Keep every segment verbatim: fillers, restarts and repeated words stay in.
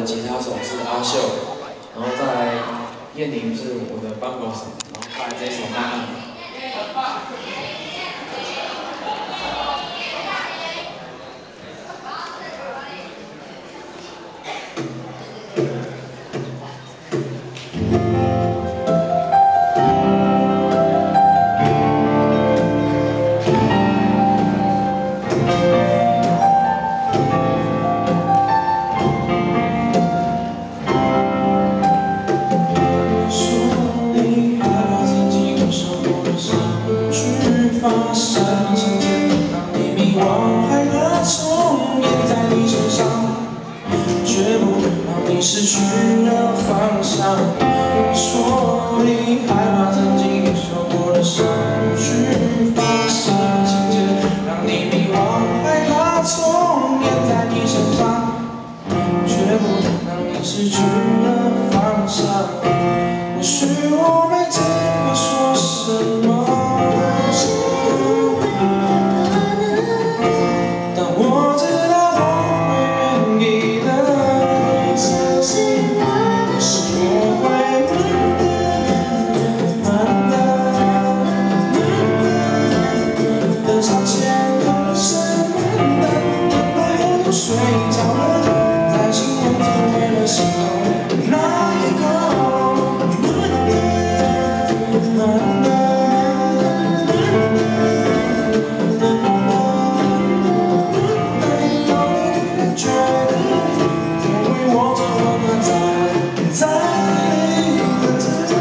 的吉他手是阿秀，然后再来燕宁是我的帮手，然后再来这首《慢慢》。 发生情节，让你迷惘，害怕重演在你身上，却不让你失去了方向。说你害怕曾经受过的伤，去发生情节，让你迷惘，害怕重演在你身上，却不让你失去了方向。或许我没资格说什么。 睡着了，在心中只为了心动那一刻，慢慢的，觉得我为我这么在在等着。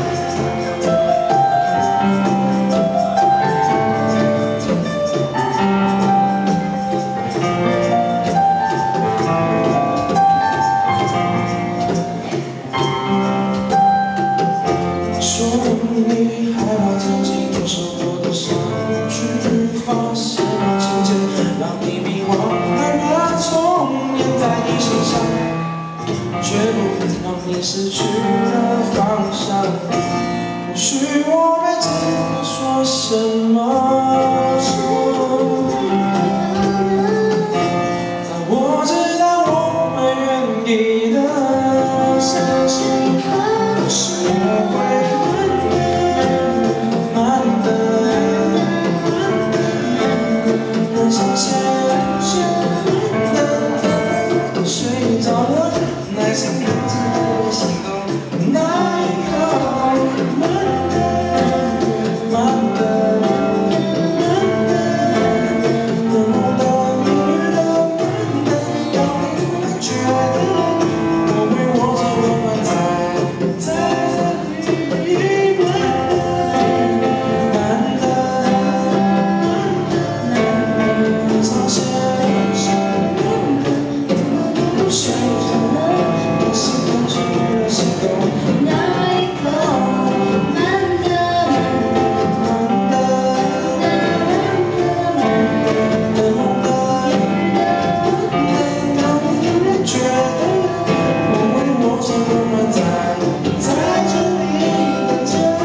你害怕曾经有受过的伤，去发现情节，让你迷惘，害怕重演在你身上，却不让你失去了方向。或许我没资格说什么，但我知道我会愿意的，可是我会。 睡着了，耐心等着我心动那一刻，慢的，慢的，等到你的慢的，让你突然觉得我为我这么慢在在这里慢的，慢的，上线。 睡着了，我心动只为了心动那一刻，慢的，慢的，慢的，等到你的慢的，觉得我为我这么慢在在这里等着。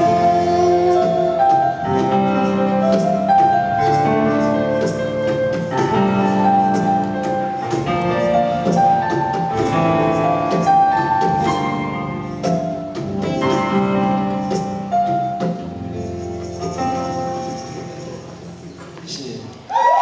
谢谢。